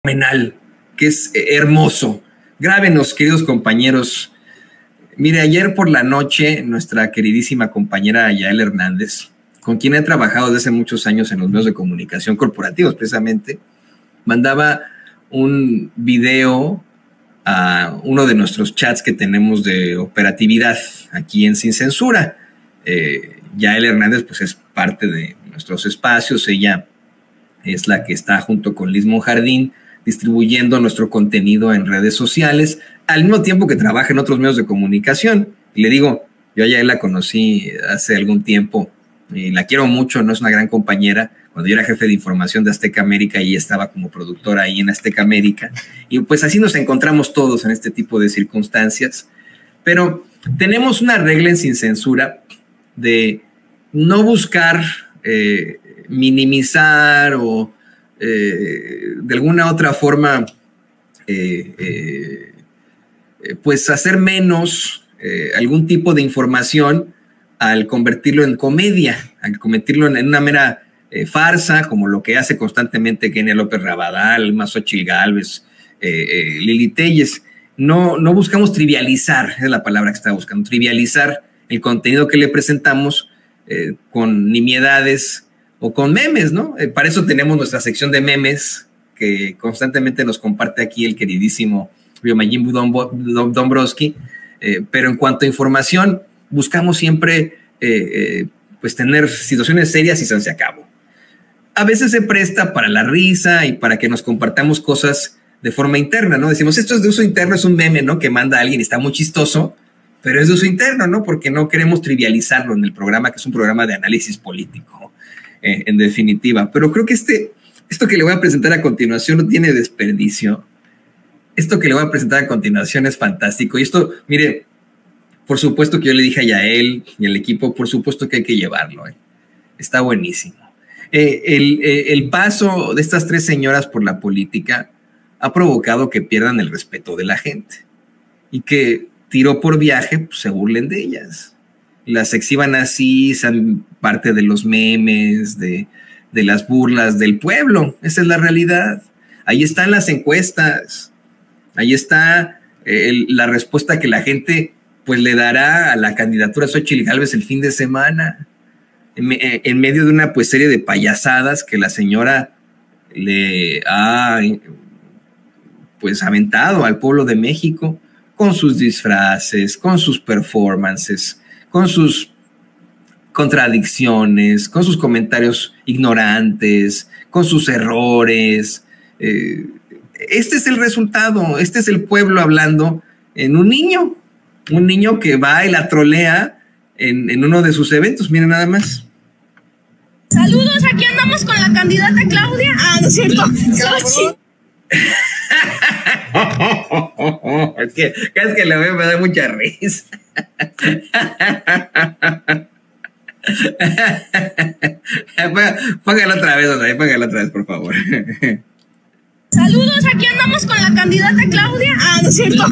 fenomenal, que es hermoso. Grábenos, queridos compañeros. Mire, ayer por la noche, nuestra queridísima compañera Yael Hernández, con quien he trabajado desde hace muchos años en los medios de comunicación corporativos, precisamente, mandaba un video a uno de nuestros chats que tenemos de operatividad aquí en Sin Censura. Yael Hernández, pues, es parte de nuestros espacios. Ella es la que está junto con Liz Monjardín distribuyendo nuestro contenido en redes sociales, al mismo tiempo que trabaja en otros medios de comunicación. Y le digo, yo a Yael la conocí hace algún tiempo y la quiero mucho, no es una gran compañera. Cuando yo era jefe de información de Azteca América, ella estaba como productora ahí en Azteca América. Y pues así nos encontramos todos en este tipo de circunstancias. Pero tenemos una regla en Sin Censura de no buscar minimizar o de alguna otra forma pues hacer menos algún tipo de información al convertirlo en comedia, al convertirlo en una mera farsa, como lo que hace constantemente Kenia López Rabadán, Xochitl Gálvez, Lili Téllez. No buscamos trivializar, es la palabra que estaba buscando, trivializar el contenido que le presentamos con nimiedades o con memes, ¿no? Para eso tenemos nuestra sección de memes que constantemente nos comparte aquí el queridísimo Biomajin Dombrowski, pero en cuanto a información, buscamos siempre pues tener situaciones serias y se acabó. A veces se presta para la risa y para que nos compartamos cosas de forma interna, ¿no? Decimos, esto es de uso interno, es un meme, ¿no? Que manda a alguien y está muy chistoso, pero es de uso interno, ¿no? Porque no queremos trivializarlo en el programa, que es un programa de análisis político, en definitiva. Pero creo que esto que le voy a presentar a continuación no tiene desperdicio. Esto que le voy a presentar a continuación es fantástico. Y esto, mire, por supuesto que yo le dije a Yael y al equipo, por supuesto que hay que llevarlo. Está buenísimo. El paso de estas tres señoras por la política ha provocado que pierdan el respeto de la gente y que tiro por viaje pues, se burlen de ellas. Las exhiban así, son parte de los memes, de las burlas del pueblo. Esa es la realidad. Ahí están las encuestas. Ahí está la respuesta que la gente pues le dará a la candidatura de Xochitl Gálvez el fin de semana, en medio de una pues serie de payasadas que la señora le ha pues aventado al pueblo de México con sus disfraces, con sus performances, con sus contradicciones, con sus comentarios ignorantes, con sus errores. Este es el resultado, este es el pueblo hablando en un niño que va y la trolea en uno de sus eventos. Miren nada más. Saludos, aquí andamos con la candidata Claudia. Ah, no es cierto. Es que cada vez que la veo me da mucha risa. Póngala otra vez, por favor. Saludos, aquí andamos con la candidata Claudia. Ah, no es cierto.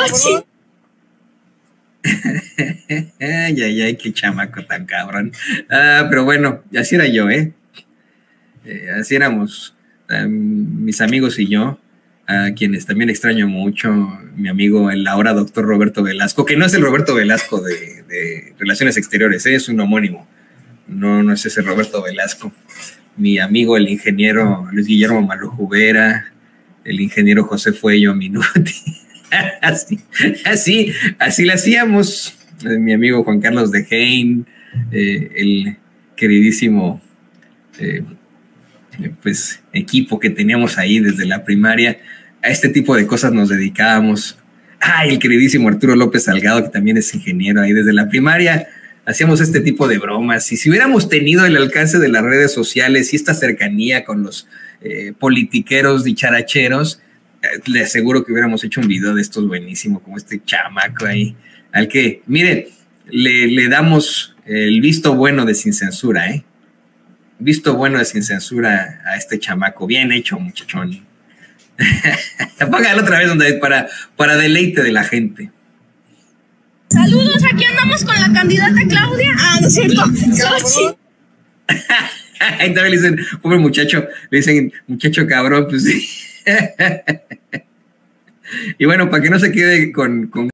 Ay, qué chamaco tan cabrón. Pero bueno, así era yo, así éramos mis amigos y yo, a quienes también extraño mucho. Mi amigo, el ahora doctor Roberto Velasco, que no es el Roberto Velasco de Relaciones Exteriores, es un homónimo. No es ese Roberto Velasco. Mi amigo, el ingeniero Luis Guillermo Malojubera, el ingeniero José Fuello Minuti. así le hacíamos. Mi amigo Juan Carlos de Heim, el queridísimo pues equipo que teníamos ahí desde la primaria. A este tipo de cosas nos dedicábamos. El queridísimo Arturo López Salgado, que también es ingeniero ahí desde la primaria. Hacíamos este tipo de bromas, y si hubiéramos tenido el alcance de las redes sociales y esta cercanía con los politiqueros dicharacheros, le aseguro que hubiéramos hecho un video de estos buenísimo, como este chamaco ahí, al que, mire, le damos el visto bueno de Sin Censura, visto bueno de Sin Censura a este chamaco. Bien hecho, muchachón. Apágalo otra vez, donde para deleite de la gente. Saludos, aquí andamos con la candidata Claudia. Ah, no es cierto. Ahí también le dicen, pobre muchacho, le dicen, muchacho cabrón, pues sí. Y bueno, para que no se quede con